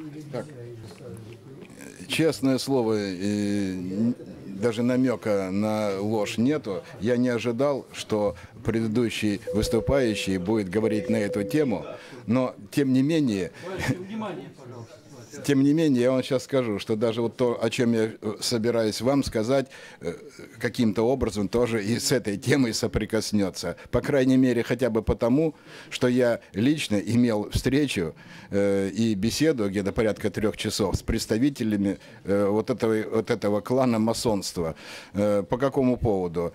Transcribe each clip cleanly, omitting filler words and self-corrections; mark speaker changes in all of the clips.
Speaker 1: Так. Честное слово, даже намека на ложь нету. Я не ожидал, что предыдущий выступающий будет говорить на эту тему, но тем не менее... Тем не менее, я вам сейчас скажу, что даже вот то, о чем я собираюсь вам сказать, каким-то образом тоже и с этой темой соприкоснется. По крайней мере, хотя бы потому, что я лично имел встречу и беседу где-то порядка 3 часов с представителями вот этого клана масонства. По какому поводу?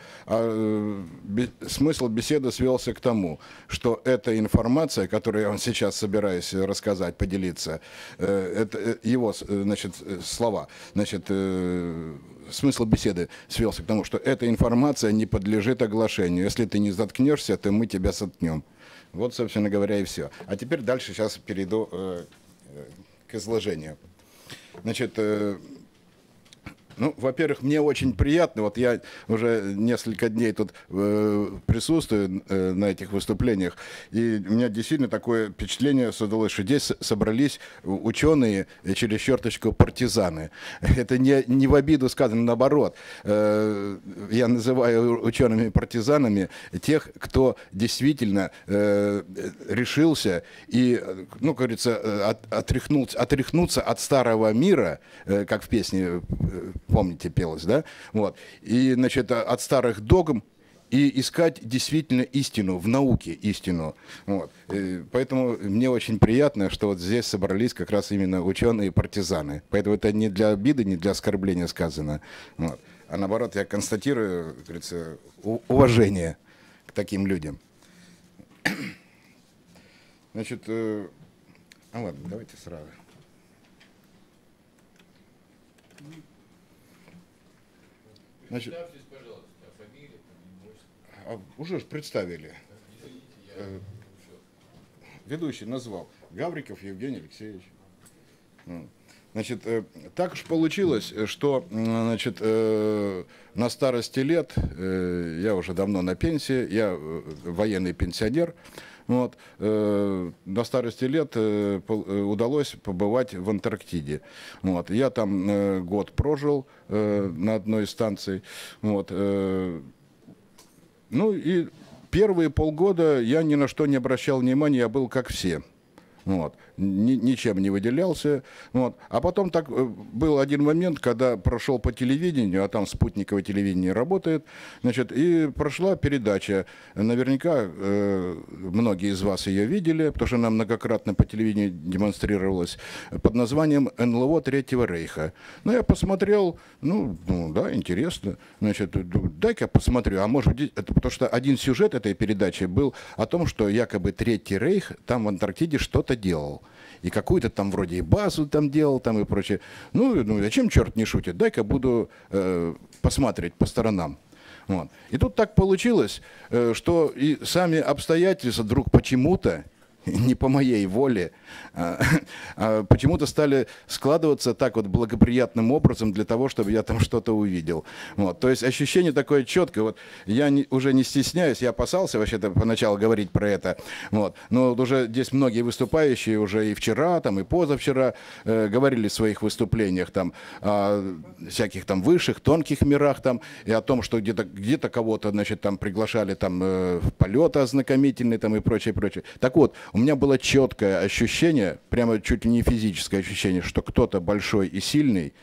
Speaker 1: Смысл беседы свелся к тому, что эта информация, которую я вам сейчас собираюсь рассказать, поделиться, это его, значит, слова, значит, смысл беседы свелся к тому, что эта информация не подлежит оглашению. Если ты не заткнешься, то мы тебя соткнем. Вот, собственно говоря, и все. А теперь дальше сейчас перейду к изложению. Значит, ну, во-первых, мне очень приятно, вот я уже несколько дней тут присутствую на этих выступлениях, и у меня действительно такое впечатление создалось, что здесь собрались ученые, через черточку партизаны. Это не в обиду сказано, наоборот. Я называю учеными партизанами тех, кто действительно решился и, ну, как говорится, отряхнуться от старого мира, как в песне, помните, пелось, да? Вот. И, значит, от старых догм и искать действительно истину, в науке истину. Вот. Поэтому мне очень приятно, что вот здесь собрались как раз именно ученые-партизаны. Поэтому это не для обиды, не для оскорбления сказано. Вот. А наоборот, я констатирую, как говорится, уважение к таким людям. Значит, ладно, давайте сразу. Значит, представьтесь, пожалуйста, фамилия, уже представили. Ведущий назвал. Гавриков Евгений Алексеевич. Значит, так уж получилось, что, значит, на старости лет, я уже давно на пенсии, я военный пенсионер, вот, на старости лет удалось побывать в Антарктиде. Вот, я там год прожил на одной из станций. Вот, ну и первые полгода я ни на что не обращал внимания, я был как все. Вот. Ничем не выделялся. Вот. А потом так был один момент, когда прошел по телевидению, а там спутниковое телевидение работает, значит, и прошла передача. Наверняка многие из вас ее видели, потому что она многократно по телевидению демонстрировалась, под названием «НЛО Третьего Рейха». Ну, я посмотрел, ну да, интересно. Значит, дай-ка посмотрю. А может быть, это потому что один сюжет этой передачи был о том, что якобы Третий Рейх там в Антарктиде что-то делал. И какую-то там вроде и базу там делал, там и прочее. Ну зачем черт не шутит? Дай-ка буду посмотреть по сторонам. Вот. И тут так получилось, что и сами обстоятельства вдруг почему-то, не по моей воле, почему-то стали складываться так вот благоприятным образом для того, чтобы я там что-то увидел. Вот. То есть ощущение такое четкое. Вот я уже не стесняюсь, я опасался вообще-то поначалу говорить про это. Вот. Но вот уже здесь многие выступающие уже и вчера, там, и позавчера говорили в своих выступлениях там, о всяких там высших, тонких мирах там, и о том, что где-то кого-то, значит, там приглашали там, в полеты ознакомительные там, и прочее, прочее. Так вот, у меня было четкое ощущение, прямо чуть ли не физическое ощущение, что кто-то большой и сильный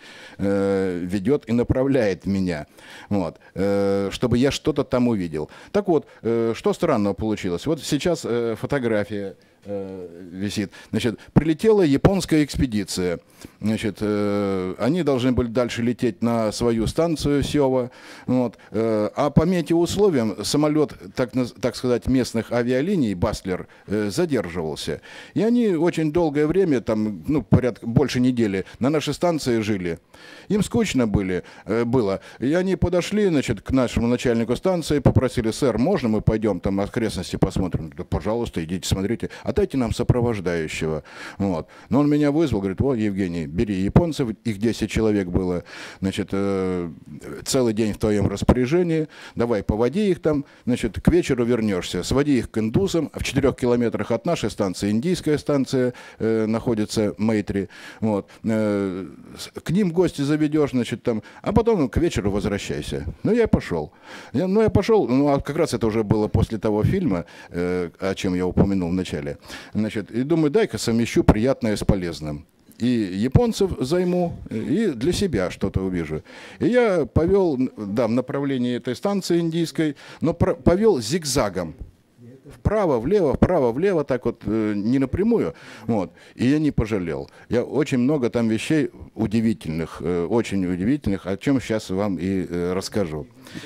Speaker 1: ведет и направляет меня, вот, чтобы я что-то там увидел. Так вот, что странного получилось? Вот сейчас фотография висит. Значит, прилетела японская экспедиция. Значит, они должны были дальше лететь на свою станцию Сёва. Вот. А по метеоусловиям самолет, так сказать, местных авиалиний, Баслер, задерживался. И они очень долгое время, там, ну, порядка больше недели, на нашей станции жили. Им скучно было. И они подошли, значит, к нашему начальнику станции, попросили: сэр, можно мы пойдем там окрестности посмотрим? Да, пожалуйста, идите, смотрите. а дайте нам сопровождающего. Вот. Но он меня вызвал, говорит, вот, Евгений, бери японцев, их 10 человек было, значит, целый день в твоем распоряжении, давай поводи их там, значит, к вечеру вернешься, своди их к индусам, в 4 километрах от нашей станции, индийская станция, находится Мейтри, вот, к ним в гости заведешь, значит, там, а потом к вечеру возвращайся. Ну, я пошел. А как раз это уже было после того фильма, о чем я упомянул в начале. Значит, и думаю, дай-ка совмещу приятное с полезным. И японцев займу, и для себя что-то увижу. И я повел, да, в направлении этой станции индийской, но повел зигзагом. Вправо, влево, так вот, не напрямую. Вот. И я не пожалел. Я очень много там вещей удивительных, очень удивительных, о чем сейчас вам и расскажу.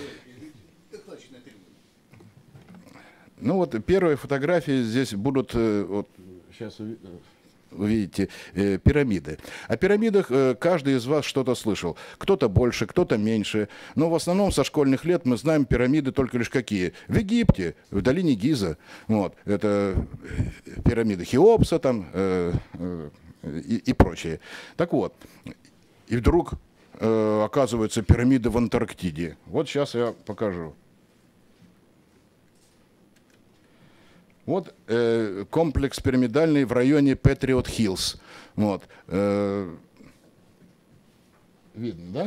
Speaker 1: Ну вот первые фотографии здесь будут, вот сейчас вы видите, пирамиды. О пирамидах каждый из вас что-то слышал. Кто-то больше, кто-то меньше. Но в основном со школьных лет мы знаем пирамиды только лишь какие. В Египте, в долине Гиза. Вот. Это пирамиды Хеопса там, и прочие. Так вот. И вдруг оказываются пирамиды в Антарктиде. Вот сейчас я покажу. Вот комплекс пирамидальный в районе Патриот Хиллз. Вот. Видно, да?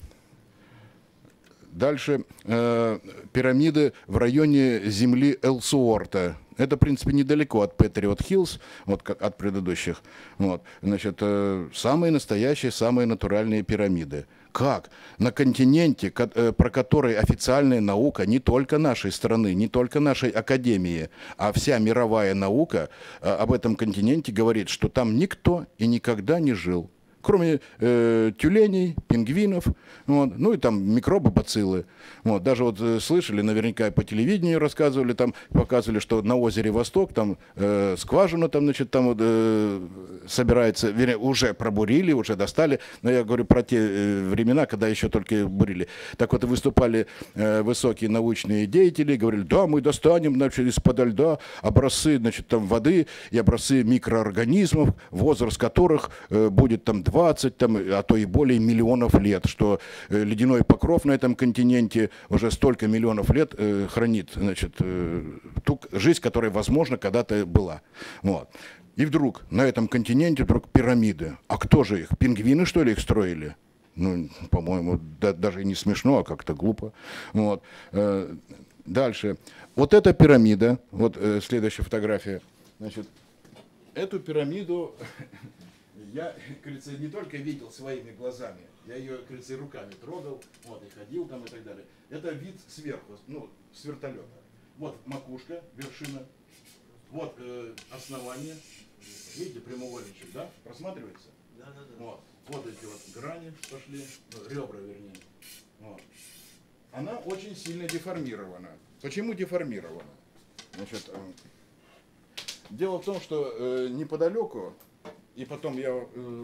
Speaker 1: Дальше пирамиды в районе земли Элсуорта. Это, в принципе, недалеко от Патриот Хиллз, вот, от предыдущих. Вот. Значит, самые настоящие, самые натуральные пирамиды. Как? На континенте, про который официальная наука не только нашей страны, не только нашей академии, а вся мировая наука об этом континенте говорит, что там никто и никогда не жил. Кроме тюленей, пингвинов, вот, ну и там микробы, бациллы. Вот, даже вот слышали, наверняка по телевидению рассказывали, там показывали, что на озере Восток там скважина там, значит, там собирается, вернее, уже пробурили, уже достали. Но я говорю про те времена, когда еще только бурили. Так вот, выступали высокие научные деятели, говорили, да, мы достанем, значит, из-под льда образцы, значит, там воды и образцы микроорганизмов, возраст которых будет там 20, там, а то и более миллионов лет, что ледяной покров на этом континенте уже столько миллионов лет хранит, значит, ту жизнь, которая, возможно, когда-то была. Вот. И вдруг на этом континенте вдруг пирамиды. А кто же их? Пингвины, что ли, их строили? Ну, по-моему, даже и не смешно, а как-то глупо. Вот. Дальше. Вот эта пирамида, вот следующая фотография. Значит, эту пирамиду я, кажется, не только видел своими глазами, я ее, кажется, и руками трогал, вот, и ходил там и так далее. Это вид сверху, ну, с вертолета. Вот макушка, вершина, вот основание, видите, прямоугольничек, да, просматривается? Да. Вот эти вот грани пошли, ребра, вернее. Вот. Она очень сильно деформирована. Почему деформирована? Значит, дело в том, что неподалеку, и потом я,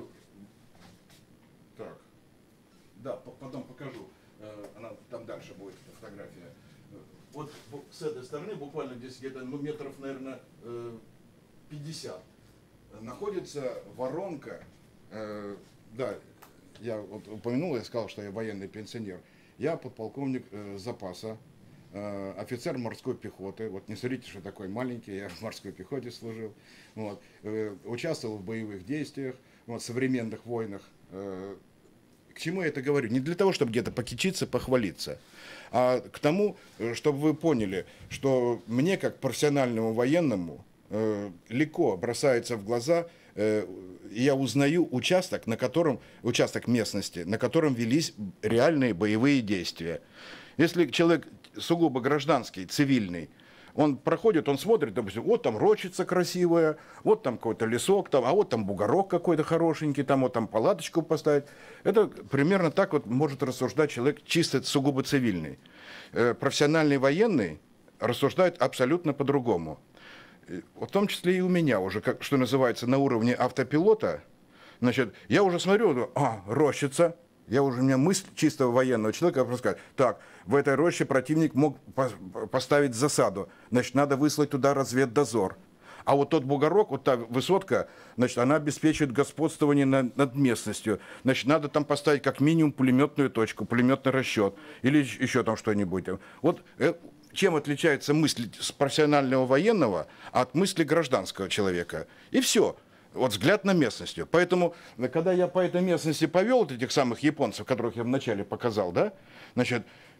Speaker 1: так, да, потом покажу, она там дальше будет фотография. Вот с этой стороны, буквально здесь где-то, ну, метров, наверное, 50, находится воронка, да, я вот упомянул, я сказал, что я военный пенсионер. Я подполковник запаса, офицер морской пехоты. Вот не смотрите, что такой маленький, я в морской пехоте служил. Вот. Участвовал в боевых действиях, вот, в современных войнах. К чему я это говорю? Не для того, чтобы где-то покичиться, похвалиться, а к тому, чтобы вы поняли, что мне, как профессиональному военному, легко бросается в глаза, я узнаю участок, участок местности, на котором велись реальные боевые действия. Если человек сугубо гражданский, цивильный, он проходит, он смотрит, допустим, вот там рощица красивая, вот там какой-то лесок, там, а вот там бугорок какой-то хорошенький, там вот там палаточку поставить. Это примерно так вот может рассуждать человек чисто сугубо цивильный. Профессиональный военный рассуждает абсолютно по-другому. В том числе и у меня уже, как, что называется, на уровне автопилота. Значит, я уже смотрю, рощица. У меня мысль чистого военного человека, просто сказать, так, в этой роще противник мог поставить засаду, значит, надо выслать туда разведдозор. А вот тот бугорок, вот та высотка, значит, она обеспечивает господствование над местностью. Значит, надо там поставить как минимум пулеметную точку, пулеметный расчет или еще там что-нибудь. Вот чем отличается мысль профессионального военного от мысли гражданского человека? И все. Вот взгляд на местность. Поэтому, когда я по этой местности повел вот этих самых японцев, которых я вначале показал, да, значит,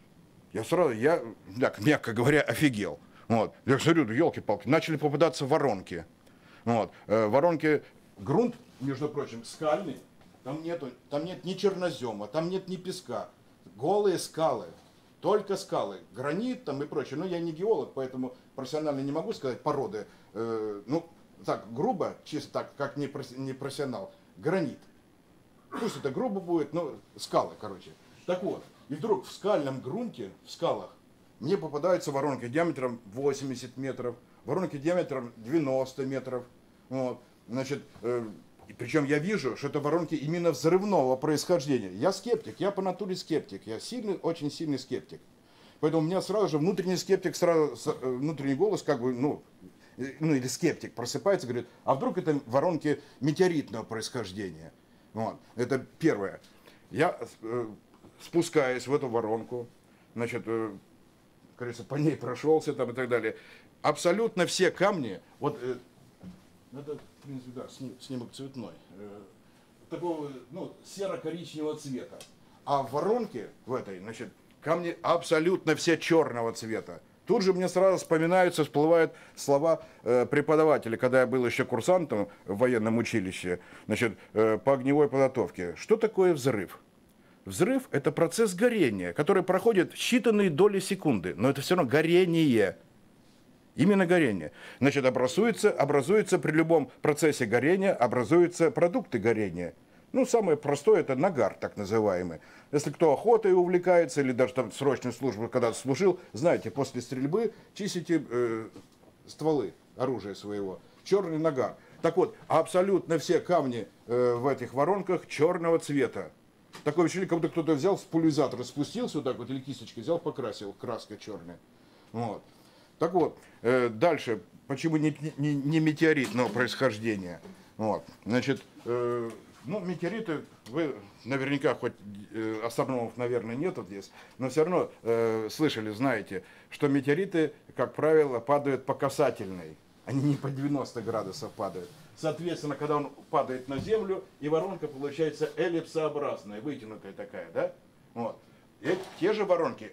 Speaker 1: я, так, мягко говоря, офигел. Вот. Я смотрю, елки-палки, начали попадаться воронки. Вот. Воронки, грунт, между прочим, скальный, там нет ни чернозема, там нет ни песка. Голые скалы, только скалы, гранит там и прочее. Но я не геолог, поэтому профессионально не могу сказать породы. Ну, так, грубо, чисто так, как не профессионал, гранит. Пусть это грубо будет, но скалы, короче. Так вот, и вдруг в скальном грунте, в скалах, мне попадаются воронки диаметром 80 метров, воронки диаметром 90 метров. Вот. Значит, причем я вижу, что это воронки именно взрывного происхождения. Я скептик, я по натуре скептик, я сильный, очень сильный скептик. Поэтому у меня сразу же внутренний скептик, внутренний голос, как бы, ну или скептик просыпается и говорит, а вдруг это воронки метеоритного происхождения? Вот. Это первое. Я спускаюсь в эту воронку, значит, кажется, по ней прошелся там и так далее. Абсолютно все камни, вот, это, в принципе, да, снимок цветной, такого, ну, серо-коричневого цвета. А в воронке в этой, значит, камни абсолютно все черного цвета. Тут же мне сразу вспоминаются, всплывают слова преподавателя, когда я был еще курсантом в военном училище, значит, по огневой подготовке. Что такое взрыв? Взрыв – это процесс горения, который проходит в считанные доли секунды, но это все равно горение. Именно горение. Значит, образуется при любом процессе горения, образуются продукты горения. Ну, самое простое – это нагар, так называемый. Если кто охотой увлекается, или даже там срочную службу когда-то служил, знаете, после стрельбы чистите стволы оружия своего. Черный нагар. Так вот, абсолютно все камни в этих воронках черного цвета. Такое ощущение, как будто кто-то взял с пульверизатора, спустился вот так вот, или кисточкой взял, покрасил, краска черная. Вот. Так вот, дальше, почему не метеоритного происхождения? Вот. Значит, ну, метеориты, вы наверняка, хоть астрономов, наверное, нет вот здесь, но все равно слышали, знаете, что метеориты, как правило, падают по касательной, они не по 90 градусов падают. Соответственно, когда он падает на землю, и воронка получается эллипсообразная, вытянутая такая, да? Вот. И те же воронки,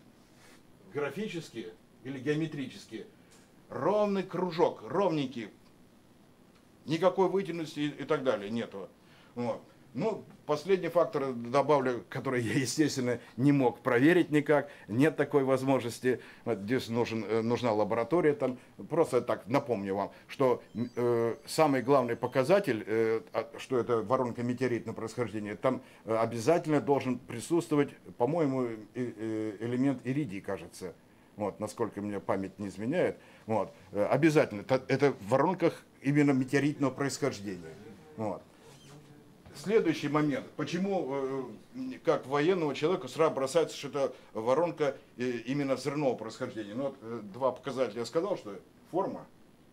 Speaker 1: графические или геометрические, ровный кружок, ровненький, никакой вытянутости и так далее нету. Вот. Ну, последний фактор добавлю, который я, естественно, не мог проверить никак, нет такой возможности. Вот здесь нужна лаборатория. Там. Просто так напомню вам, что самый главный показатель, что это воронка метеоритного происхождения, там обязательно должен присутствовать, по-моему, элемент иридий, кажется. Вот, насколько мне память не изменяет. Вот. Обязательно. Это в воронках именно метеоритного происхождения. Вот. Следующий момент. Почему, как военного человека, сразу бросается, что это воронка именно взрывного происхождения? Ну, вот, два показателя я сказал, что форма,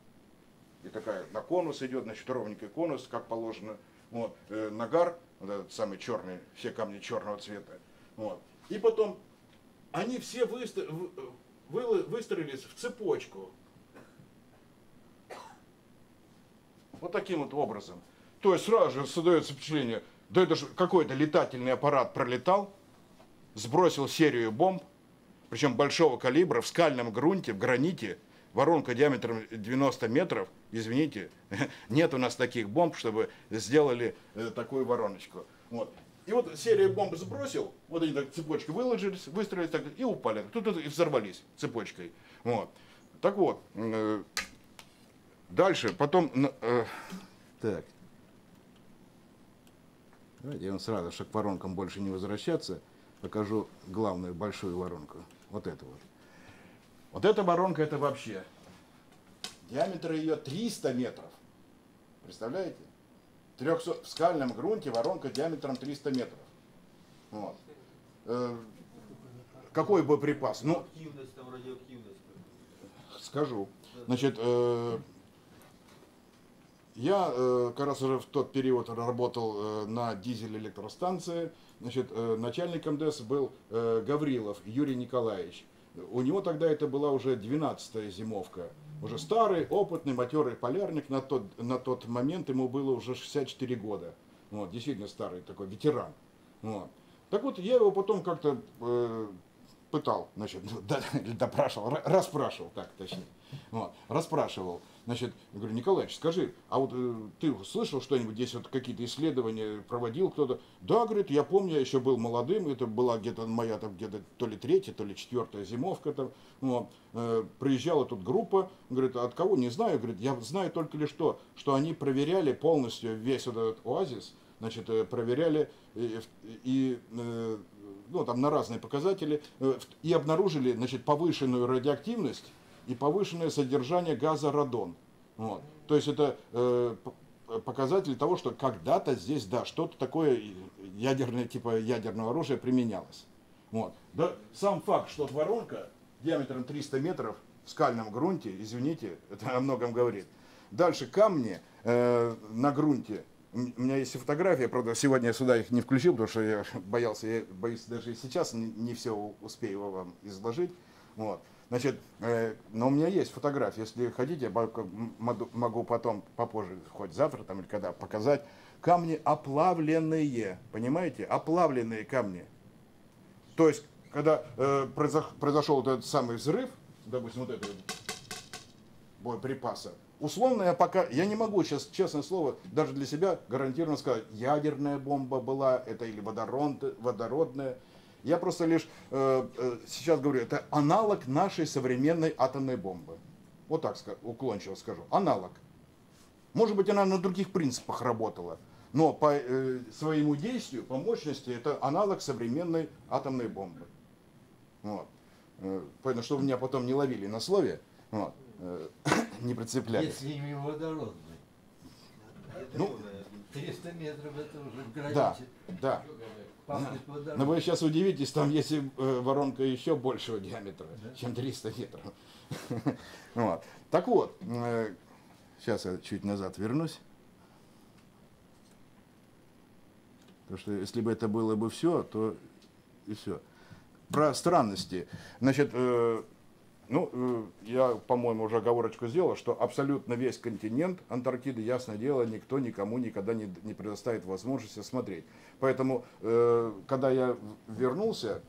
Speaker 1: и такая на конус идет, значит, ровненький конус, как положено. Вот, нагар, вот этот самый черный, все камни черного цвета. Вот. И потом, они все выстроились в цепочку. Вот таким вот образом. То есть сразу же создается впечатление, да это же какой-то летательный аппарат пролетал, сбросил серию бомб, причем большого калибра, в скальном грунте, в граните, воронка диаметром 90 метров, извините, нет у нас таких бомб, чтобы сделали такую вороночку. Вот. И вот серию бомб сбросил, вот они так цепочкой выложились, выстроились так, и упали, тут и взорвались цепочкой. Вот. Так вот, дальше, потом... Так. Давайте я вам сразу, чтобы к воронкам больше не возвращаться, покажу главную большую воронку. Вот эту вот. Вот эта воронка, это вообще диаметр ее 300 метров. Представляете? В скальном грунте воронка диаметром 300 метров. Вот. Какой боеприпас? Ну,
Speaker 2: Радиоактивность, там радиоактивность.
Speaker 1: скажу. Значит, Я как раз уже в тот период работал на дизель-электростанции. Значит, начальником ДЭС был Гаврилов Юрий Николаевич. У него тогда это была уже 12-я зимовка. Уже старый, опытный, матерый полярник. На тот момент ему было уже 64 года. Вот, действительно старый такой ветеран. Вот. Так вот, я его потом как-то пытал, значит, допрашивал, расспрашивал, так точнее. Вот, расспрашивал. Значит, я говорю, Николаевич, скажи, а вот ты слышал что-нибудь, здесь вот какие-то исследования проводил кто-то? Да, говорит, я помню, я еще был молодым, это была где-то моя там где-то то ли третья, то ли четвертая зимовка там. Вот, приезжала тут группа, говорит, от кого, не знаю, говорит, я знаю только лишь то, что они проверяли полностью весь этот оазис, значит, проверяли ну, там на разные показатели и обнаружили, значит, повышенную радиоактивность и повышенное содержание газа радон. Вот. То есть это показатель того, что когда-то здесь, да, что-то такое ядерное, типа ядерного оружия применялось. Вот. Да, сам факт, что воронка диаметром 300 метров в скальном грунте, извините, это о многом говорит. Дальше камни на грунте. У меня есть и фотография, правда, сегодня я сюда их не включил, потому что я боюсь даже и сейчас не все успею вам изложить. Вот. Значит, но у меня есть фотография, если хотите, я могу потом, попозже, хоть завтра там или когда, показать. Камни оплавленные, понимаете, оплавленные камни. То есть, когда произошел вот этот самый взрыв, допустим, вот этого боеприпаса, условно я не могу сейчас, честное слово, даже для себя гарантированно сказать, ядерная бомба была, это или водородная. Я просто лишь сейчас говорю, это аналог нашей современной атомной бомбы. Вот так уклончиво скажу. Аналог. Может быть, она на других принципах работала, но по своему действию, по мощности, это аналог современной атомной бомбы. Вот. Поэтому, чтобы меня потом не ловили на слове, вот, не прицеплялись.
Speaker 2: Если не водородный.
Speaker 1: Ну,
Speaker 2: 300 метров это уже в границе.
Speaker 1: Да, да.
Speaker 2: Пахнет водородом.
Speaker 1: Но вы сейчас удивитесь, там есть воронка еще большего диаметра, да, чем 300 метров. Вот. Так вот, сейчас я чуть назад вернусь. Потому что если бы это было бы все, то и все. Про странности. Значит, я, по-моему, уже оговорочку сделал, что абсолютно весь континент Антарктиды, ясное дело, никто никому никогда не предоставит возможности смотреть. Поэтому, когда я вернулся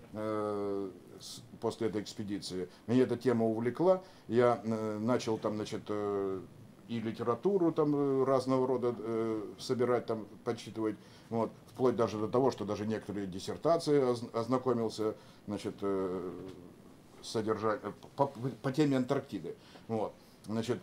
Speaker 1: после этой экспедиции, меня эта тема увлекла, я начал там, значит, и литературу там разного рода собирать, там, подсчитывать, вот, вплоть даже до того, что даже некоторые диссертации ознакомился, значит, содержание, по теме Антарктиды. Вот. Значит,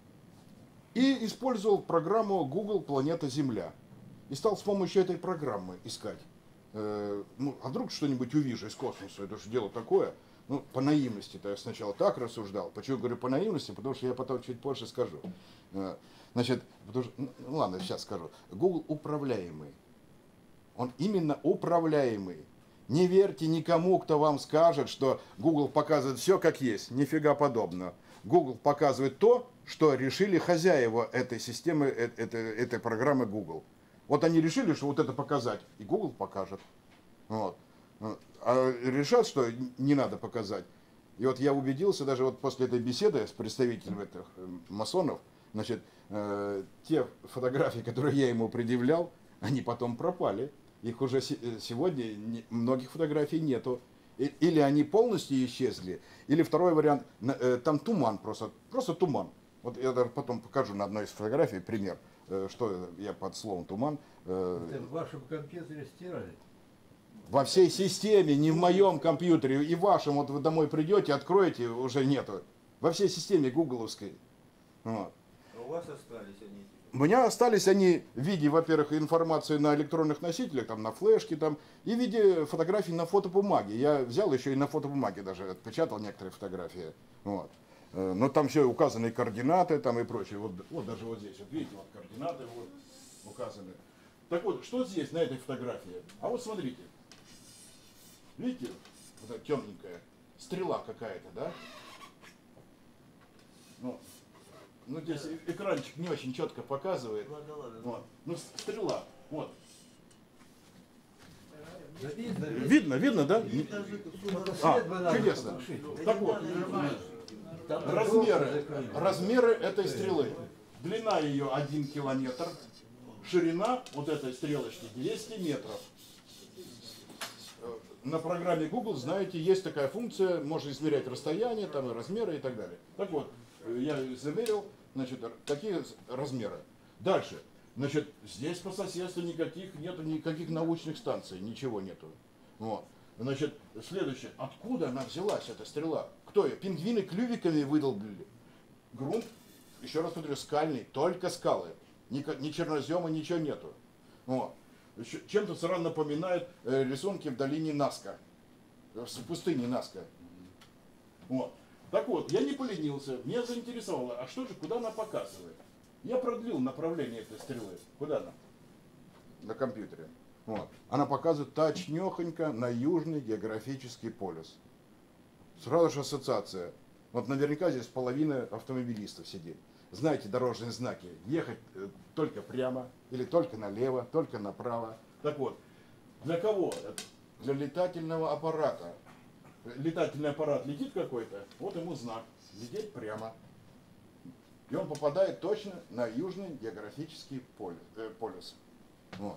Speaker 1: и использовал программу Google «Планета Земля». И стал с помощью этой программы искать. А вдруг что-нибудь увижу из космоса, это же дело такое. Ну, по наивности-то я сначала так рассуждал. Почему говорю по наивности? Потому что я потом чуть позже скажу. Значит, потому что, ну ладно, сейчас скажу. Google управляемый. Он именно управляемый. Не верьте никому, кто вам скажет, что Google показывает все как есть. Нифига подобного. Google показывает то, что решили хозяева этой системы, этой программы Google. Вот они решили, что вот это показать, и Google покажет. Вот. А решат, что не надо показать. И вот я убедился, даже вот после этой беседы с представителями этих масонов, значит, те фотографии, которые я ему предъявлял, они потом пропали. Их уже сегодня многих фотографий нету. Или они полностью исчезли, или второй вариант, там туман просто туман. Вот я даже потом покажу на одной из фотографий пример, что я под словом туман.
Speaker 2: Это в вашем компьютере стирали?
Speaker 1: Во всей системе, не в моем компьютере, и в вашем, вот вы домой придете, откроете, уже нету. Во всей системе гугловской. Вот.
Speaker 3: А у вас остались они?
Speaker 1: У меня остались они в виде, во-первых, информации на электронных носителях, там, на флешке, там, и в виде фотографий на фотобумаге. Я взял еще и на фотобумаге даже отпечатал некоторые фотографии. Вот. Но там все указаны координаты там и прочее. Вот даже вот здесь, вот видите, вот координаты вот указаны. Так вот, что здесь на этой фотографии? А вот смотрите. Видите, вот эта темненькая стрела какая-то, да? Ну, ну здесь экранчик не очень четко показывает.
Speaker 3: Ладно, ладно.
Speaker 1: Вот. Ну, стрела. Вот.
Speaker 2: Да видно,
Speaker 1: Видно, да?
Speaker 2: Это
Speaker 1: А,
Speaker 2: свет бы надо
Speaker 1: чудесно.
Speaker 2: потушить.
Speaker 1: Так вот,
Speaker 2: Там
Speaker 1: размеры,
Speaker 2: закрыли.
Speaker 1: размеры этой стрелы. Длина ее 1 километр, ширина вот этой стрелочки 200 метров. На программе Google, знаете, есть такая функция, можно измерять расстояние, там и размеры и так далее. Так вот, я замерил, значит, такие размеры. Дальше, значит, здесь по соседству нету никаких научных станций, ничего нету. Вот. Значит, следующее, откуда она взялась, эта стрела? Кто ее? Пингвины клювиками выдолбили. Грунт, еще раз повторю, скальный, только скалы. Ни чернозема, ничего нету. Вот. Чем-то сразу напоминает рисунки в долине Наска, в пустыне Наска. Вот. Так вот, я не поленился, меня заинтересовало, а что же, куда она показывает? Я продлил направление этой стрелы. Куда она? На компьютере. Вот. Она показывает точнёхонько на южный географический полюс. Сразу же ассоциация. Вот наверняка здесь половина автомобилистов сидит. Знаете дорожные знаки. Ехать только прямо, или только налево, только направо. Так вот, для кого это? Для летательного аппарата. Летательный аппарат летит какой-то, вот ему знак. Лететь прямо. И он попадает точно на южный географический полюс. Вот.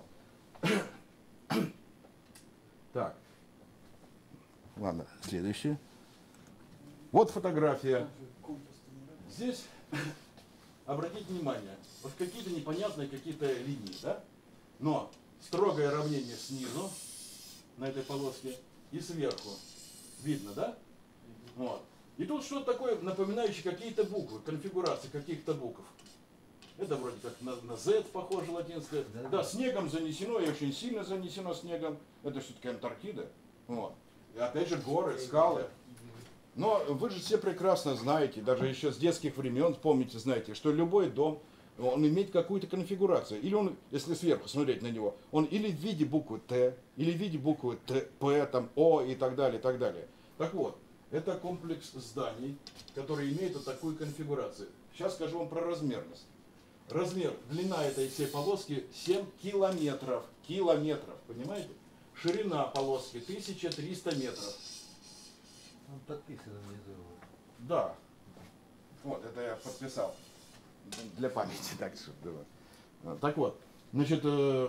Speaker 1: Так. Ладно, следующее. Вот фотография. Здесь, обратите внимание, вот какие-то непонятные какие-то линии, да? Но строгое равнение снизу, на этой полоске, и сверху. Видно, да? Вот. И тут что-то такое, напоминающее какие-то буквы, конфигурации каких-то букв. Это вроде как на Z похоже латинское. Да, снегом занесено, и очень сильно занесено снегом. Это все-таки Антарктида. Вот. И опять же горы, скалы. Но вы же все прекрасно знаете, даже еще с детских времен, помните, знаете, что любой дом, он имеет какую-то конфигурацию. Или он, если сверху смотреть на него, он или в виде буквы Т, или в виде буквы Т, П, там, О и так далее, и так далее. Так вот, это комплекс зданий, который имеет вот такую конфигурацию. Сейчас скажу вам про размерность. Размер, длина этой всей полоски 7 километров. Километров, понимаете? Ширина полоски 1300 метров.
Speaker 2: Он подписан внизу.
Speaker 1: Да. Вот, это я подписал. Для памяти, так чтобы было. Так вот, значит,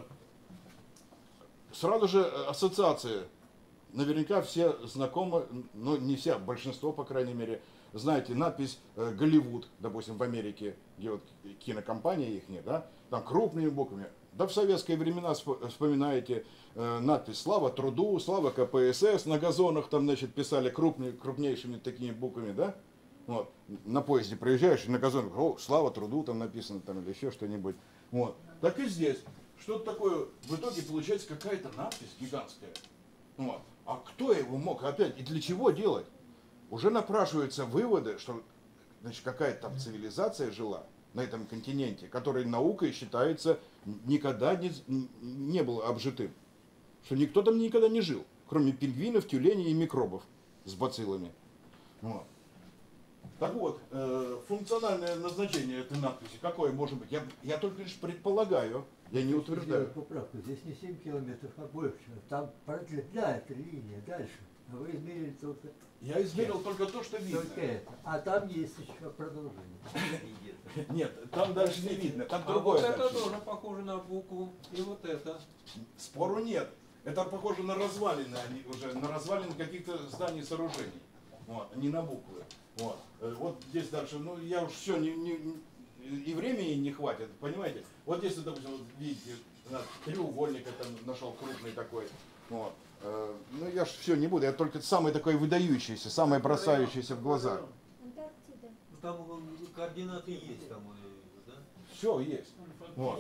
Speaker 1: сразу же ассоциации. Наверняка все знакомы, ну не все, большинство, по крайней мере, знаете, надпись Голливуд, допустим, в Америке, где вот кинокомпания их нет, да, там крупными буквами. Да в советские времена вспоминаете надпись «Слава труду», «Слава КПСС», на газонах там, значит, писали крупнейшими такими буквами, да. Вот. На поезде проезжаешь, и на газонах, о, «Слава труду» там написано, там, или еще что-нибудь. Вот. Так и здесь. Что-то такое, в итоге получается какая-то надпись гигантская. Вот. А кто его мог опять и для чего делать? Уже напрашиваются выводы, что значит, какая-то там цивилизация жила на этом континенте, который наукой считается никогда не был обжитым. Что никто там никогда не жил, кроме пингвинов, тюленей и микробов с бациллами. Вот. Так вот, функциональное назначение этой надписи какое может быть? Я только лишь предполагаю, я не утверждаю.
Speaker 2: Поправку. Здесь не 7 километров, а больше. Там продлевает линия дальше. А вы измерили только...
Speaker 1: Я измерил только то, что видно.
Speaker 2: Только это. А там есть еще продолжение.
Speaker 1: Нет, там дальше не видно, там
Speaker 4: А
Speaker 1: другое.
Speaker 4: вот это
Speaker 1: дальше.
Speaker 4: тоже похоже на букву. И вот это.
Speaker 1: Спору нет. Это похоже на развалины, они уже на развалины каких-то зданий и сооружений. Вот, не на буквы. Вот. Вот здесь дальше, ну я уж все, и времени не хватит, понимаете? Вот здесь, допустим, вот видите, треугольник я там нашел крупный такой. Вот. Ну я ж все не буду, я только самое такое выдающееся, самое бросающееся в глаза.
Speaker 5: Антарктида.
Speaker 3: Ну, там координаты есть, там, да?
Speaker 1: Все есть. Вот.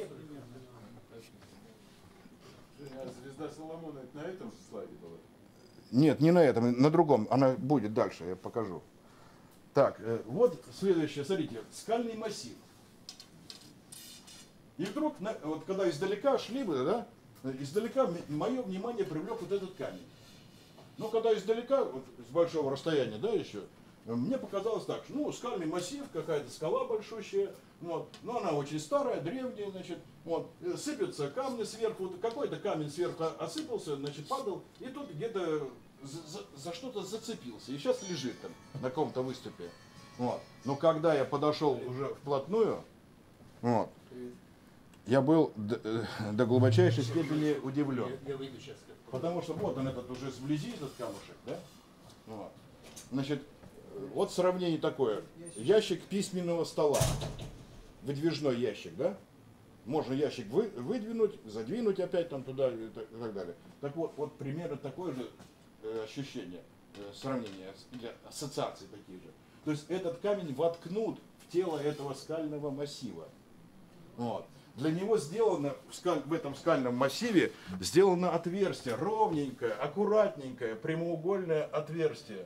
Speaker 6: А звезда Соломона это на этом же слайде была?
Speaker 1: Нет, не на этом, на другом. Она будет дальше, я покажу. Так, вот следующее, смотрите, скальный массив. И вдруг, вот когда издалека шли бы, да, издалека мое внимание привлек вот этот камень. Но когда издалека, вот с большого расстояния, да, еще, мне показалось так, что, ну, скальный массив, какая-то скала большущая, вот, но она очень старая, древняя, значит, вот, сыпятся камни сверху, вот какой-то камень сверху осыпался, значит, падал, и тут где-то за что-то зацепился, и сейчас лежит там на каком-то выступе. Вот. Но когда я подошел уже вплотную, вот, я был до глубочайшей степени удивлен. Потому что вот он этот уже вблизи, этот камушек, да? Вот. Значит, вот сравнение такое. Ящик письменного стола. Выдвижной ящик, да? Можно ящик выдвинуть, задвинуть опять там туда и так далее. Так вот, вот примерно такое же ощущение, сравнение, или ассоциации такие же. То есть этот камень воткнут в тело этого скального массива. Вот. Для него сделано в этом скальном массиве сделано отверстие, ровненькое, аккуратненькое, прямоугольное отверстие.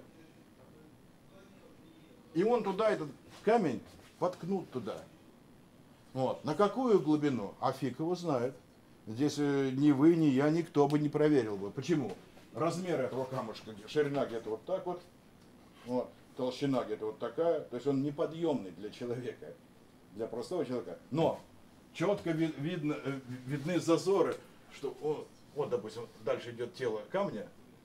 Speaker 1: И он туда, этот камень, воткнут туда. Вот. На какую глубину? А фиг его знает. Здесь ни вы, ни я, никто бы не проверил бы. Почему? Размер этого камушка, ширина где-то вот так вот, вот, толщина где-то вот такая. То есть он неподъемный для человека, для простого человека. Но четко видны зазоры, что вот, допустим, дальше идет тело камня.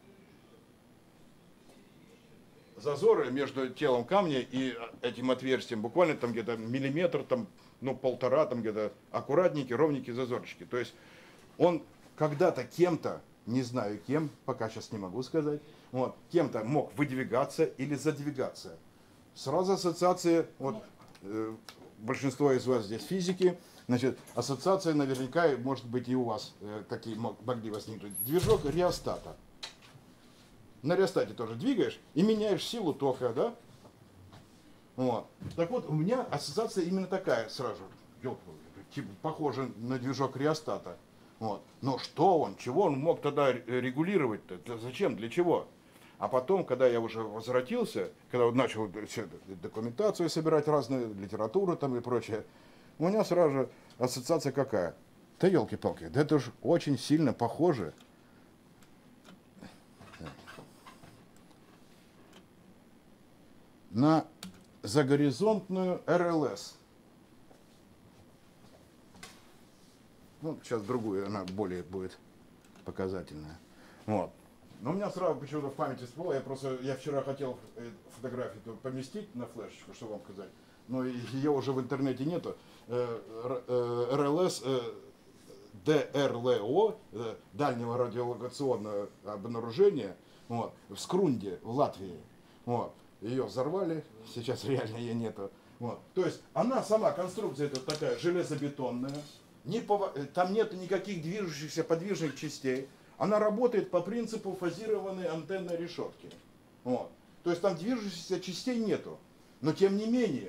Speaker 1: Зазоры между телом камня и этим отверстием буквально там где-то миллиметр, там, ну, полтора, там где-то аккуратненькие, ровненькие зазорчики. То есть он когда-то кем-то, не знаю кем, пока сейчас не могу сказать, вот, кем-то мог выдвигаться или задвигаться. Сразу ассоциация, вот, большинство из вас здесь физики, значит, ассоциация наверняка, может быть, и у вас такие могли возникнуть. Движок реостата. На реостате тоже двигаешь и меняешь силу тока, да? Вот. Так вот, у меня ассоциация именно такая сразу, типа, похожа на движок реостата. Вот. Но что он, чего он мог тогда регулировать-то? Зачем, для чего? А потом, когда я уже возвратился, когда начал документацию собирать, разную литературу там и прочее, у меня сразу же ассоциация какая? Да елки-палки, да это же очень сильно похоже. На загоризонтную РЛС. Ну, сейчас другую, она более будет показательная. Вот. Но у меня сразу почему-то в памяти всплыло, я вчера хотел фотографию поместить на флешечку, что вам сказать, но ее уже в интернете нету. РЛС ДРЛО, дальнего радиолокационного обнаружения, вот, в Скрунде, в Латвии. Вот. Ее взорвали, сейчас реально ее нету. Вот. То есть она сама, конструкция это такая железобетонная, там нет никаких движущихся подвижных частей. Она работает по принципу фазированной антенной решетки. Вот. То есть там движущихся частей нету. Но тем не менее,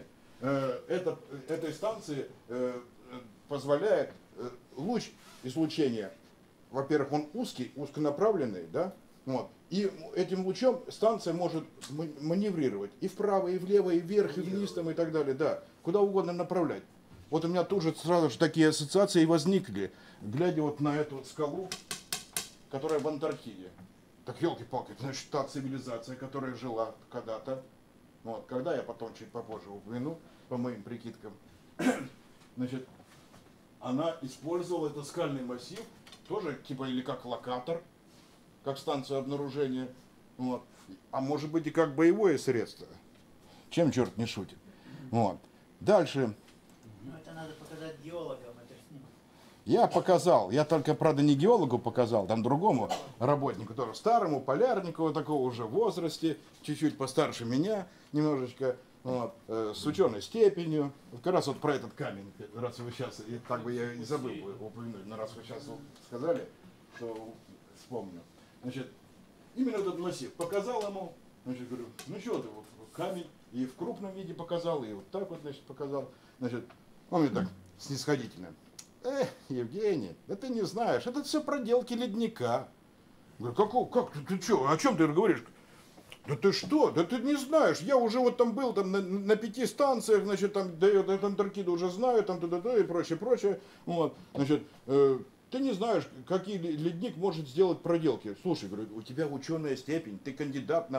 Speaker 1: этой станции позволяет луч излучения, во-первых, он узкий, узконаправленный, да? Вот. И этим лучом станция может маневрировать и вправо, и влево, и вверх, и вниз, там, и так далее, да, куда угодно направлять. Вот у меня тоже сразу же такие ассоциации возникли, глядя вот на эту скалу, которая в Антарктиде. Так, елки-палки, значит, та цивилизация, которая жила когда-то, вот, когда я потом чуть попозже упомяну, по моим прикидкам, значит, она использовала этот скальный массив, тоже типа или как локатор, как станцию обнаружения, вот, а может быть и как боевое средство. Чем черт не шутит. Вот. Дальше.
Speaker 5: Ну, это надо показать геологам, это ж не...
Speaker 1: Я показал, я только, правда, не геологу показал, там другому работнику, тоже старому, полярнику, такого уже в возрасте, чуть-чуть постарше меня, немножечко, вот, с ученой степенью. Вот как раз вот про этот камень, раз вы сейчас, и так бы я и забыл упомянуть, но раз вы сейчас сказали, то вспомню. Значит, именно этот массив показал ему, значит, говорю, ну что ты, вот камень и в крупном виде показал, и вот так вот, значит, показал. Значит, он мне так снисходительно. Евгений, да ты не знаешь, это все проделки ледника. Говорю, как ты что, о чем ты говоришь? Да ты что, да ты не знаешь, я уже вот там был там на 5 станциях, значит, там до Антарктиды уже знаю, там туда и прочее. Вот, значит, ты не знаешь, какие ледник может сделать проделки. Слушай, говорю, у тебя ученая степень, ты кандидат наук,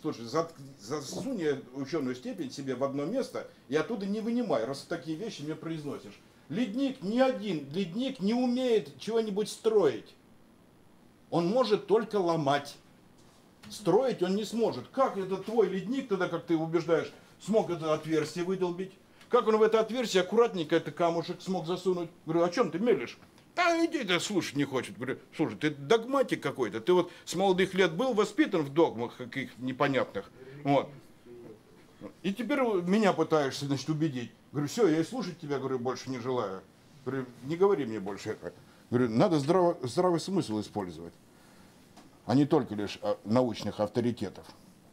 Speaker 1: Слушай, засунь я ученую степень себе в одно место и оттуда не вынимай, раз такие вещи мне произносишь. Ледник, ни один ледник не умеет чего-нибудь строить. Он может только ломать. Строить он не сможет. Как это твой ледник, тогда, как ты убеждаешь, смог это отверстие выдолбить? Как он в это отверстие аккуратненько это камушек смог засунуть? Говорю, о чем ты мелешь? А иди, ты слушать не хочет. Говорю, слушай, ты догматик какой-то. Ты вот с молодых лет был воспитан в догмах каких непонятных. Вот. И теперь меня пытаешься, значит, убедить. Говорю, все, я и слушать тебя, говорю, больше не желаю. Говорю, не говори мне больше это. Говорю, надо здравый смысл использовать, а не только лишь научных авторитетов.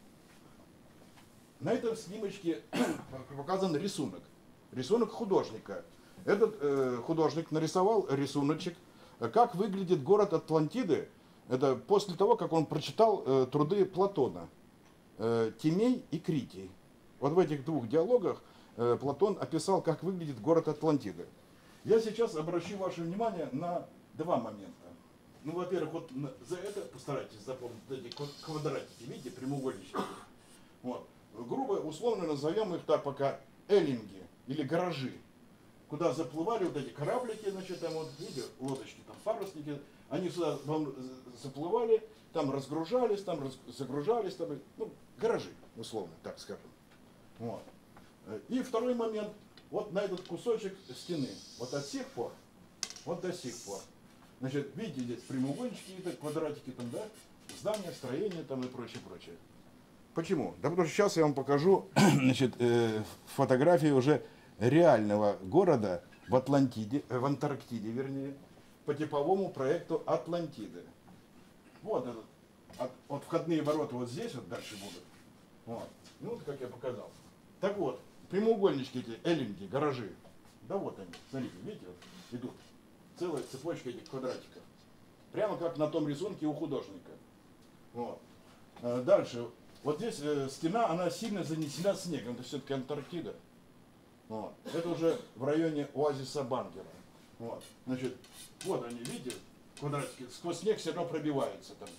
Speaker 1: На этом снимочке показан рисунок. Рисунок художника. Этот художник нарисовал рисуночек, как выглядит город Атлантиды. Это после того, как он прочитал труды Платона, Тимей и Критий. Вот в этих двух диалогах Платон описал, как выглядит город Атлантиды. Я сейчас обращу ваше внимание на два момента. Ну, во-первых, вот за это постарайтесь запомнить эти квадратики, видите, прямоугольнички. Вот. Грубо, условно назовем их так пока эллинги или гаражи, куда заплывали вот эти кораблики, значит, там вот, видите, лодочки, там парусники, они сюда заплывали, там разгружались, там загружались, там, ну, гаражи, условно, так скажем. Вот. И второй момент, вот на этот кусочек стены, вот от сих пор, вот до сих пор. Значит, видите, здесь прямоугольнички, квадратики там, да, здания, строения там и прочее, прочее. Почему? Да потому что сейчас я вам покажу, значит, фотографии уже реального города в Атлантиде, в Антарктиде, вернее, по типовому проекту Атлантиды. Вот этот, вот входные ворота вот здесь вот дальше будут. Вот. Ну вот как я показал. Так вот, прямоугольнички эти, эллинги, гаражи. Да вот они, смотрите, видите, вот идут. Целая цепочка этих квадратиков. Прямо как на том рисунке у художника. Вот. Дальше. Вот здесь стена, она сильно занесена снегом. Это все-таки Антарктида. Вот. Это уже в районе оазиса Бангера. Вот. Значит, вот они, видите, квадратики. Сквозь снег все равно пробивается там.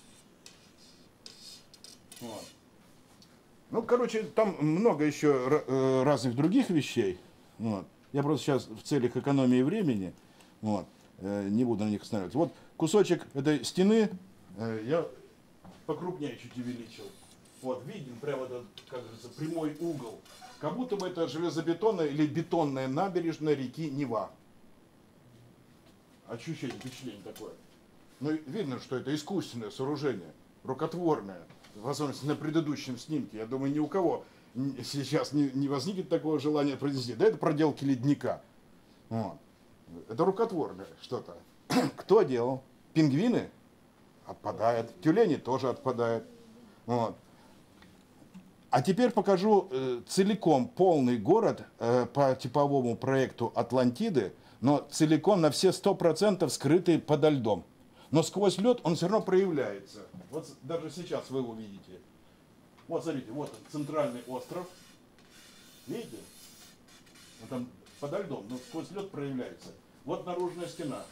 Speaker 1: Вот. Ну, короче, там много еще разных других вещей. Вот. Я просто сейчас в целях экономии времени вот, не буду на них останавливаться. Вот кусочек этой стены я покрупнее чуть увеличил. Вот, видим прямо этот, как говорится, прямой угол. Как будто бы это железобетонная или бетонная набережная реки Нева. Ощущение, впечатление такое. Ну, видно, что это искусственное сооружение, рукотворное. В особенности на предыдущем снимке. Я думаю, ни у кого сейчас не возникнет такого желания произнести. Да это проделки ледника. Вот. Это рукотворное что-то. Кто делал? Пингвины? Отпадает. Тюлени тоже отпадают. Вот. А теперь покажу целиком полный город по типовому проекту Атлантиды, но целиком на все 100% скрытый подо льдом. Но сквозь лед он все равно проявляется. Вот даже сейчас вы его видите. Вот смотрите, вот он, центральный остров. Видите? Он там подо льдом, но сквозь лед проявляется. Вот наружная стена.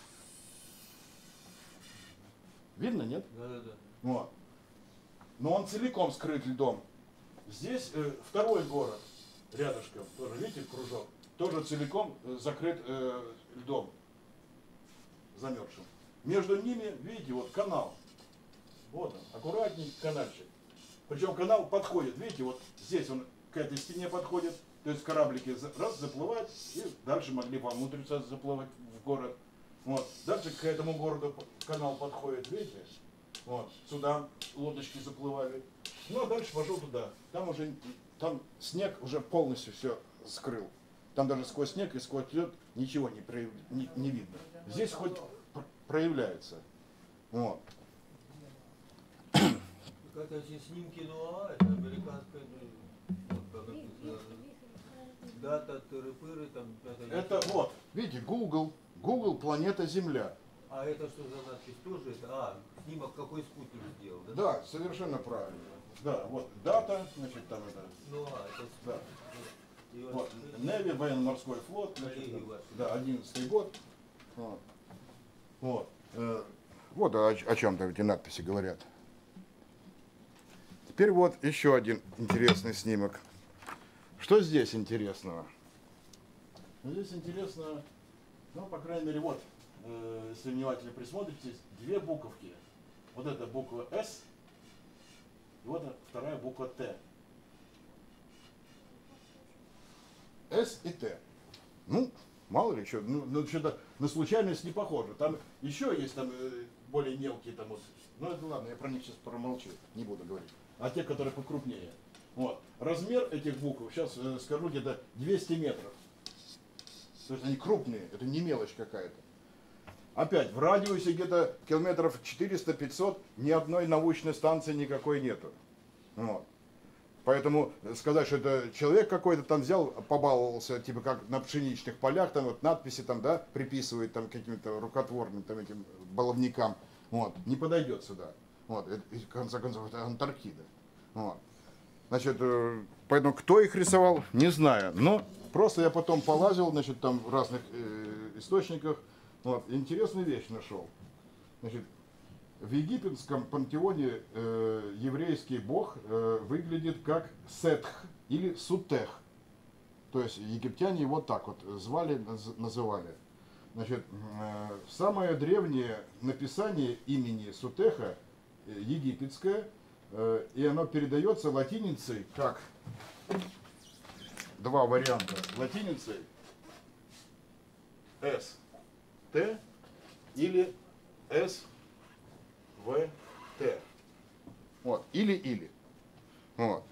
Speaker 1: Видно, нет?
Speaker 3: Да.
Speaker 1: Вот. Но он целиком скрыт льдом. Здесь второй город рядышком, тоже, видите, кружок, тоже целиком закрыт льдом, замерзшим. Между ними, видите, вот канал. Вот он, аккуратненький канальчик. Причем канал подходит, видите, вот здесь он к этой стене подходит, то есть кораблики раз заплывают, и дальше могли вовнутрь заплывать в город. Вот. Дальше к этому городу канал подходит, видите, вот, сюда лодочки заплывали. Ну а дальше пошел туда. Там снег уже полностью все скрыл. Там даже сквозь снег и сквозь лед ничего не видно. Здесь хоть проявляется. Вот.
Speaker 3: Как эти снимки Нуа, это американская, вот, как это, дата, тыры-пыры, там,
Speaker 1: Это вот, видите, Google планета Земля.
Speaker 3: А это что за надпись тоже? Это, снимок какой спутник сделал, да?
Speaker 1: Да, совершенно правильно. Да, вот дата, значит, там это.
Speaker 3: Ну, это
Speaker 1: Да.
Speaker 3: и
Speaker 1: Вот, Неви, военно-морской флот, значит, да, 11-й год. Вот, вот о чем-то эти надписи говорят. теперь вот еще один интересный снимок. Что здесь интересного? Здесь интересно, ну, по крайней мере, вот, если внимательно присмотритесь, две буковки. Вот эта буква «С», и вот вторая буква «Т». «С» и «Т». Ну, мало ли что, ну что-то на случайность не похоже. Там еще есть там более мелкие там вот. Ну это ладно, я про них сейчас промолчу, не буду говорить. А те, которые покрупнее. Вот. Размер этих букв, сейчас скажу, где-то 200 метров. То есть они крупные, это не мелочь какая-то. Опять, в радиусе где-то километров 400-500 ни одной научной станции никакой нету. Вот. Поэтому сказать, что это человек какой-то там взял, побаловался, типа как на пшеничных полях, там вот надписи там, да, приписывает там каким-то рукотворным там этим баловникам, вот, не подойдет сюда. Вот, и, в конце концов, это Антарктида. Вот. Значит, поэтому кто их рисовал, не знаю. Но просто я потом полазил, значит, там в разных источниках, вот, интересную вещь нашел. Значит, в египетском пантеоне еврейский бог выглядит как Сетх или Сутех. То есть египтяне его так вот звали, называли. Значит, самое древнее написание имени Сутеха египетское, и оно передается латиницей как два варианта. Латиницей С, Т или С, В, Т. Вот. Или. Вот.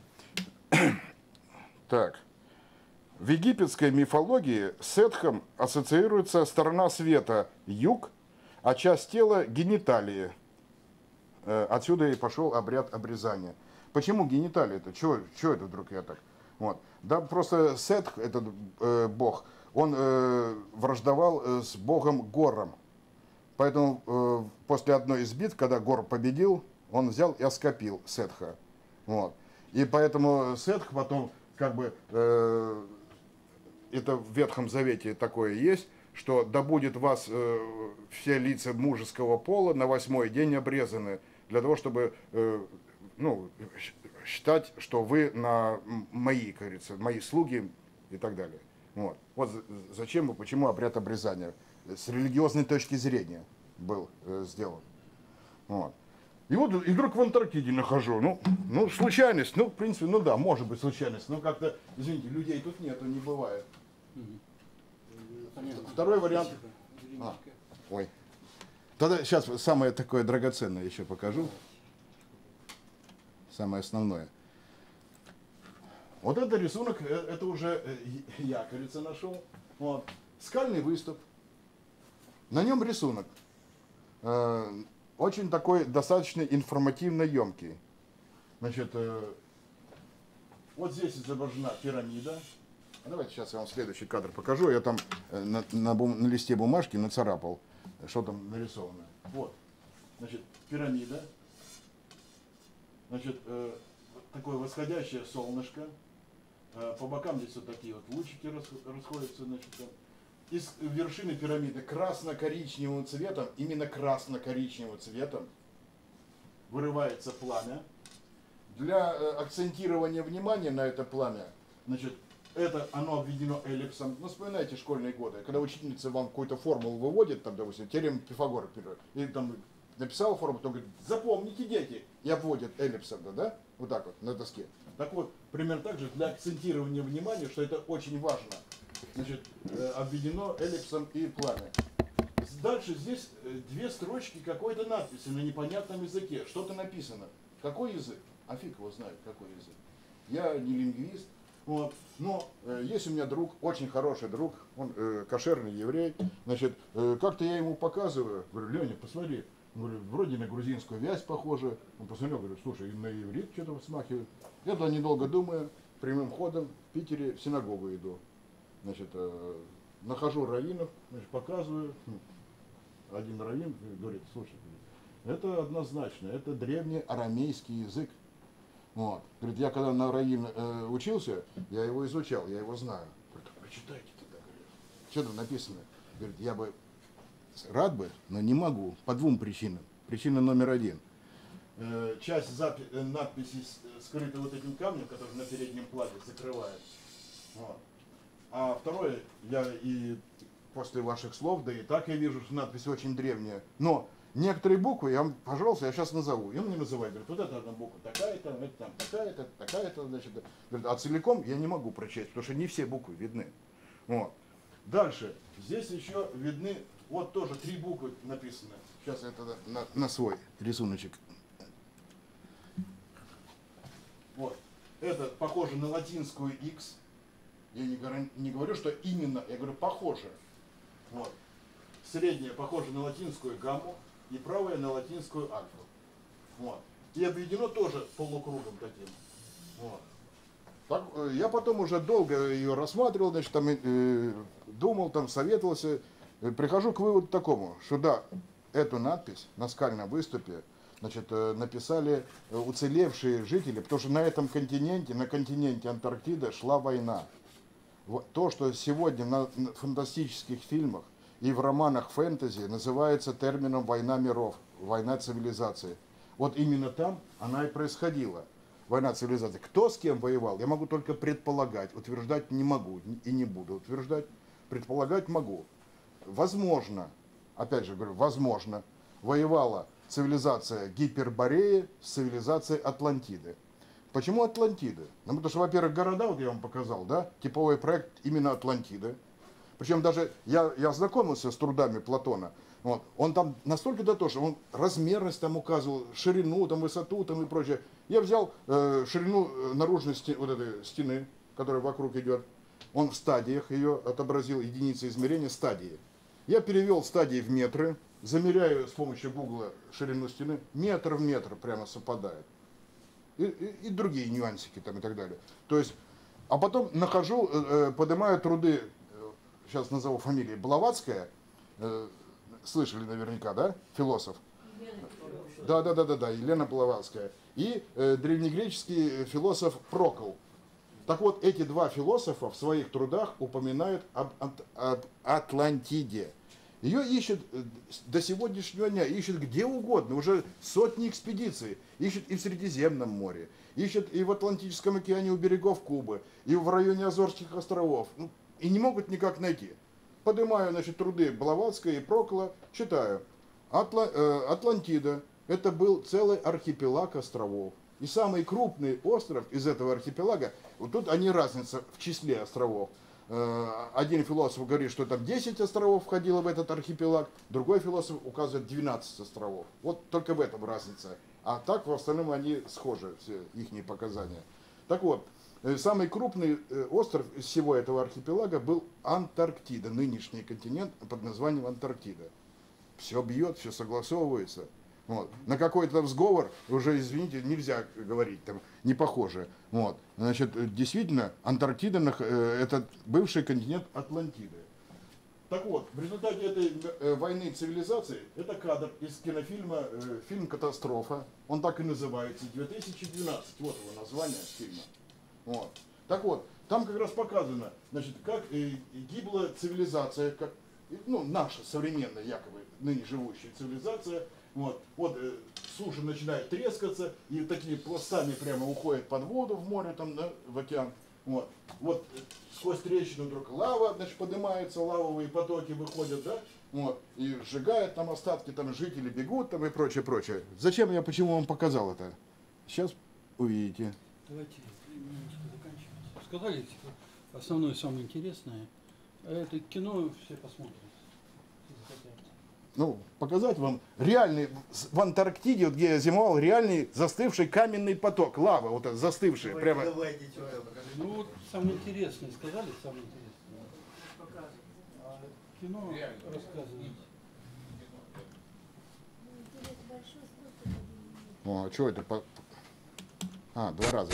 Speaker 1: Так. В египетской мифологии с Сетхом ассоциируется сторона света юг, а часть тела гениталии. Отсюда и пошел обряд обрезания. Почему гениталии-то? Чего это вдруг я так? Вот. Да просто Сетх, этот бог, он враждовал с богом Гором. Поэтому после одной из битв, когда Гор победил, он взял и оскопил Сетха. Вот. И поэтому Сетх потом, как бы, это в Ветхом Завете такое есть, что да будет вас все лица мужеского пола на 8-й день обрезаны, для того, чтобы считать, что вы мои, как говорится, мои слуги и так далее. Вот зачем и почему обряд обрезания с религиозной точки зрения был сделан. Вот. И вот и вдруг в Антарктиде нахожу. Ну, случайность, в принципе, да, может быть случайность, но как-то, извините, людей тут нету, не бывает. Второй вариант. Ой. Тогда сейчас самое такое драгоценное еще покажу. Самое основное. Вот это рисунок, это уже я, кажется, нашел. Вот. Скальный выступ. На нем рисунок. Очень такой достаточно информативно емкий. Значит, вот здесь изображена пирамида. Давайте сейчас я вам следующий кадр покажу. Я там на листе бумажки нацарапал, что там нарисовано. Вот. Значит, пирамида. Значит, такое восходящее солнышко. По бокам здесь вот такие вот лучики расходятся. Значит, из вершины пирамиды красно-коричневым цветом, именно красно-коричневым цветом, вырывается пламя. Для акцентирования внимания на это пламя, значит, оно обведено эллипсом. Ну, вспоминайте школьные годы, когда учительница вам какую-то формулу выводит, там, допустим, теорему Пифагора, и там написала формулу, потом говорит, запомните, дети, и обводит эллипсом, да, вот так вот, на доске. Так вот, примерно так же для акцентирования внимания, что это очень важно, значит, обведено эллипсом и пламя. Дальше здесь две строчки какой-то надписи на непонятном языке, что-то написано. Какой язык? А фиг его знает, какой язык. Я не лингвист. Вот. Но есть у меня друг, очень хороший друг, он кошерный еврей. Значит, как-то я ему показываю, говорю, Леня, посмотри, говорю, вроде на грузинскую вязь похоже. Он посмотрел, говорит, слушай, на иврит что-то смахивает. Я туда недолго думаю, прямым ходом в Питере в синагогу иду. Значит, нахожу раввинов, значит, показываю. Один раввин говорит, слушай, это однозначно, это древний арамейский язык. Вот. Говорит, я когда на раввин учился, я его изучал, я его знаю. Говорит, прочитайте тогда, говорит. Что там написано? Говорит, я бы рад бы, но не могу. По двум причинам. Причина номер один. часть надписи скрыта вот этим камнем, который на переднем плане закрывает. Вот. А второе, я и после ваших слов, да и так я вижу, что надпись очень древняя. Но некоторые буквы, я вам, пожалуйста, я сейчас назову. И он мне называет, говорит, вот это одна буква такая-то, это там такая-то, значит. Говорит, а целиком я не могу прочесть, потому что не все буквы видны. Вот. Дальше. Здесь еще видны, вот тоже 3 буквы написаны. Сейчас я тогда на свой рисуночек. Вот. Это похоже на латинскую X. Я не говорю, что именно, я говорю, похоже. Вот. Средняя похожа на латинскую гамму и правая на латинскую альфа. Вот. И обведено тоже полукругом таким. Вот. Так, я потом уже долго ее рассматривал, значит, там, думал, там, советовался. Прихожу к выводу такому, что да, эту надпись на скальном выступе, значит, написали уцелевшие жители, потому что на этом континенте, на континенте Антарктиды шла война. То, что сегодня на фантастических фильмах и в романах фэнтези называется термином «война миров», «война цивилизации». Вот именно там она и происходила, война цивилизации. Кто с кем воевал, я могу только предполагать, утверждать не могу и не буду утверждать, предполагать могу. Возможно, опять же говорю, возможно, воевала цивилизация Гипербореи с цивилизацией Атлантиды. Почему Атлантида? Ну, потому что, во-первых, города, вот я вам показал, да, типовой проект именно Атлантиды. Причем даже я ознакомился с трудами Платона. Вот, он там настолько дотошен, он размерность там указывал, ширину, там, высоту там, и прочее. Я взял ширину наружной вот этой стены, которая вокруг идет. Он в стадиях ее отобразил, единицы измерения стадии. Я перевел стадии в метры, замеряю с помощью гугла ширину стены, метр в метр прямо совпадает. И другие нюансики там и так далее. То есть, а потом нахожу, поднимаю труды, сейчас назову фамилию, Блаватская, слышали наверняка, да, философ? Да, Елена Блаватская. И древнегреческий философ Прокл. Так вот, эти 2 философа в своих трудах упоминают об Атлантиде. Ее ищут до сегодняшнего дня, ищут где угодно, уже сотни экспедиций. Ищут и в Средиземном море, ищут и в Атлантическом океане у берегов Кубы, и в районе Азорских островов. Ну, и не могут никак найти. Поднимаю, значит, труды Блаватской и Прокла, читаю. Атлантида – это был целый архипелаг островов. И самый крупный остров из этого архипелага, вот тут они разница в числе островов. Один философ говорит, что там 10 островов входило в этот архипелаг, другой философ указывает 12 островов. Вот только в этом разница. А так в остальном они схожи, все их показания. Так вот, самый крупный остров из всего этого архипелага был Антарктида, нынешний континент под названием Антарктида. Все бьет, все согласовывается. Вот. На какой-то там сговор, уже, извините, нельзя говорить, там не похоже. Вот. Значит, действительно, Антарктида – это бывший континент Атлантиды. Так вот, в результате этой войны цивилизаций, это кадр из кинофильма, фильм «Катастрофа». Он так и называется, 2012, вот его название фильма. Вот. Так вот, там как раз показано, значит, как гибла цивилизация, как, ну, наша современная, якобы, ныне живущая цивилизация. Вот, суша начинает трескаться, и такие пластами прямо уходят под воду в море, там, да, в океан. Вот сквозь трещину вдруг лава, значит, поднимается, лавовые потоки выходят, да, вот, и сжигают там остатки, там жители бегут, там и прочее, прочее. Зачем я, почему вам показал это? Сейчас увидите.
Speaker 7: Давайте немножко заканчивать. Сказали основное, самое интересное. А это кино все посмотрят.
Speaker 1: Ну, показать вам реальный, в Антарктиде, вот где я зимовал, реальный застывший каменный поток, лава, вот этот застывший, прямо.
Speaker 5: Давайте что-то покажите.
Speaker 7: Ну вот самое интересное, сказали самое интересное.
Speaker 5: Показывайте.
Speaker 7: А кино рассказывает.
Speaker 1: О, а что это? А, 2 раза.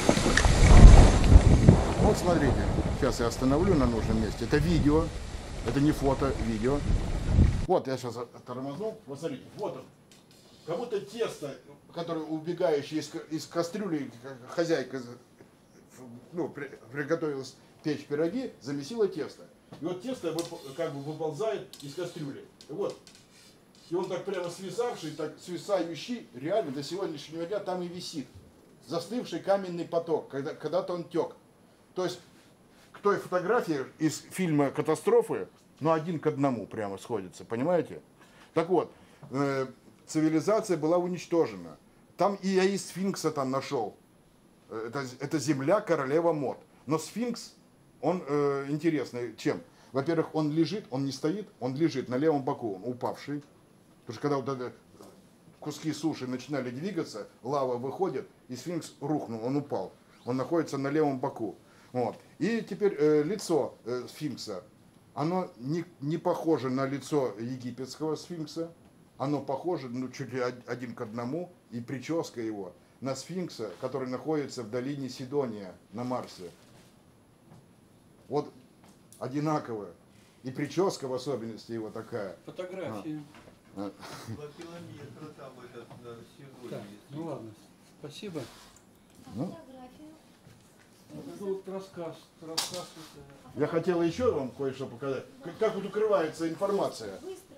Speaker 1: Вот смотрите, сейчас я остановлю на нужном месте. Это видео, это не фото, видео. Вот я сейчас тормознул, вот смотрите, вот он. Как будто тесто, которое убегающее из кастрюли, хозяйка, ну, приготовилась печь пироги, замесила тесто. И вот тесто как бы выползает из кастрюли. Вот. И он так прямо свисавший, так свисающий, реально до сегодняшнего дня там и висит. Застывший каменный поток, когда-то он тек. То есть к той фотографии из фильма «Катастрофы», ну, 1 к 1 прямо сходится, понимаете? Так вот, цивилизация была уничтожена. Там и я и сфинкса там нашел. Это земля королева Мод. Но сфинкс, он интересный чем? Во-первых, он лежит, он не стоит, он лежит на левом боку, он упавший. Потому что когда вот это куски суши начинали двигаться, лава выходит, и сфинкс рухнул, он упал. Он находится на левом боку. Вот. И теперь лицо сфинкса, оно не похоже на лицо египетского сфинкса, оно похоже, ну, чуть ли 1 к 1, и прическа его на сфинкса, который находится в долине Сидония на Марсе. Вот одинаково. И прическа в особенности его такая.
Speaker 7: Фотографии.
Speaker 3: По километру там этот Сидония
Speaker 7: Так,
Speaker 3: есть.
Speaker 7: ну ладно, спасибо.
Speaker 1: Ну,
Speaker 7: Это вот рассказ.
Speaker 1: я хотел еще вам кое-что показать. Как вот укрывается информация.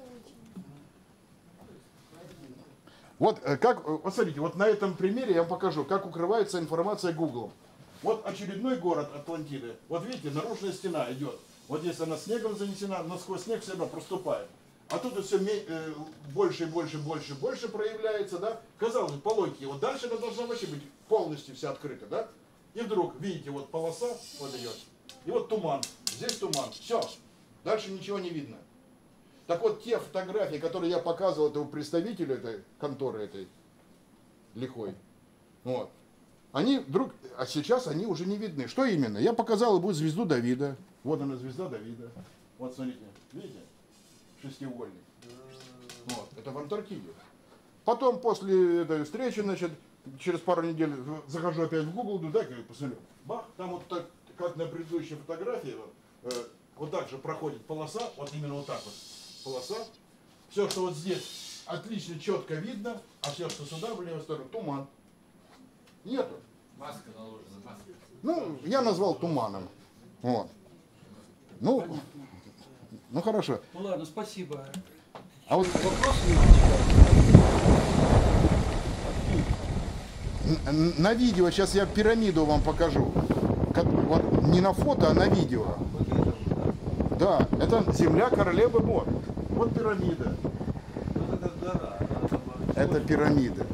Speaker 1: Вот как, вот смотрите, вот на этом примере я вам покажу, как укрывается информация Google. Вот очередной город Атлантиды. Вот видите, наружная стена идет. Вот здесь она снегом занесена, но сквозь снег все равно проступает. А тут все больше и больше проявляется, да? Казалось бы, по логике, вот дальше она должна вообще быть полностью вся открыта, да? И вдруг, видите, вот полоса, вот идет, и вот туман, здесь туман, все, дальше ничего не видно. Так вот, те фотографии, которые я показывал этому представителю этой конторы, этой лихой, вот, они вдруг, а сейчас они уже не видны. Что именно? Я показал ему звезду Давида. Вот она, звезда Давида. Вот, смотрите, видите? Шестиугольник. Вот, это в Антарктиде. Потом, после этой встречи, значит, через пару недель захожу опять в Google, ну дай-ка я посмотрю. Бах, там вот так, как на предыдущей фотографии, вот так же проходит полоса, вот именно вот так вот полоса. Все, что вот здесь отлично, четко видно, а все, что сюда, в левую сторону, туман. Нету.
Speaker 5: Маска наложена, маска.
Speaker 1: Ну, я назвал туманом. Вот. Ну хорошо.
Speaker 7: Ну ладно, спасибо.
Speaker 1: А вот
Speaker 7: Вопросы?
Speaker 1: на видео сейчас я пирамиду вам покажу. Вот не на фото, а на видео. Да, это земля королевы Мод. Вот пирамида.
Speaker 3: Вот это гора, она там
Speaker 1: Это пирамида.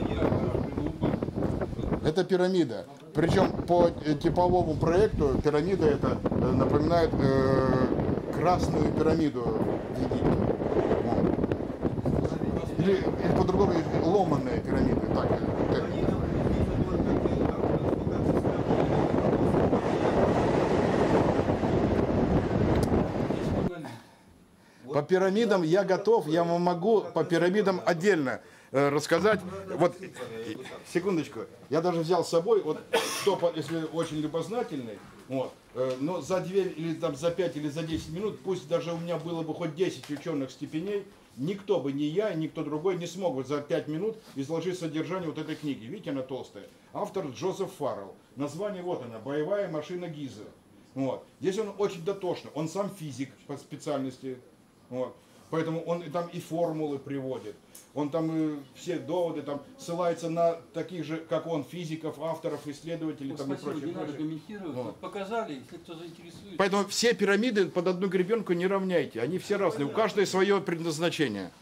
Speaker 1: Это пирамида. Причем по типовому проекту пирамида это напоминает красную пирамиду в Египте. Вот. Или по-другому ломаная пирамида. Так, по пирамидам я готов, я вам могу по пирамидам отдельно рассказать. Вот, секундочку, я даже взял с собой, вот, кто, если очень любознательный, вот, но за 2 или там, за 5 или за 10 минут, пусть даже у меня было бы хоть 10 ученых степеней, никто бы, ни я, никто другой не смог бы за 5 минут изложить содержание вот этой книги. Видите, она толстая. Автор Джозеф Фаррелл. Название вот она, «Боевая машина Гизы». Вот. Здесь он очень дотошно, он сам физик по специальности. Вот. Поэтому он там и формулы приводит, он там все доводы там ссылается на таких же, как он, физиков, авторов, исследователей. Там,
Speaker 7: Спасибо,
Speaker 1: и прочее,
Speaker 7: не надо
Speaker 1: прочее.
Speaker 7: комментировать.
Speaker 1: Вот.
Speaker 7: Вот показали, если кто заинтересует.
Speaker 1: Поэтому все пирамиды под одну гребенку не равняйте, они все разные, у каждой свое предназначение.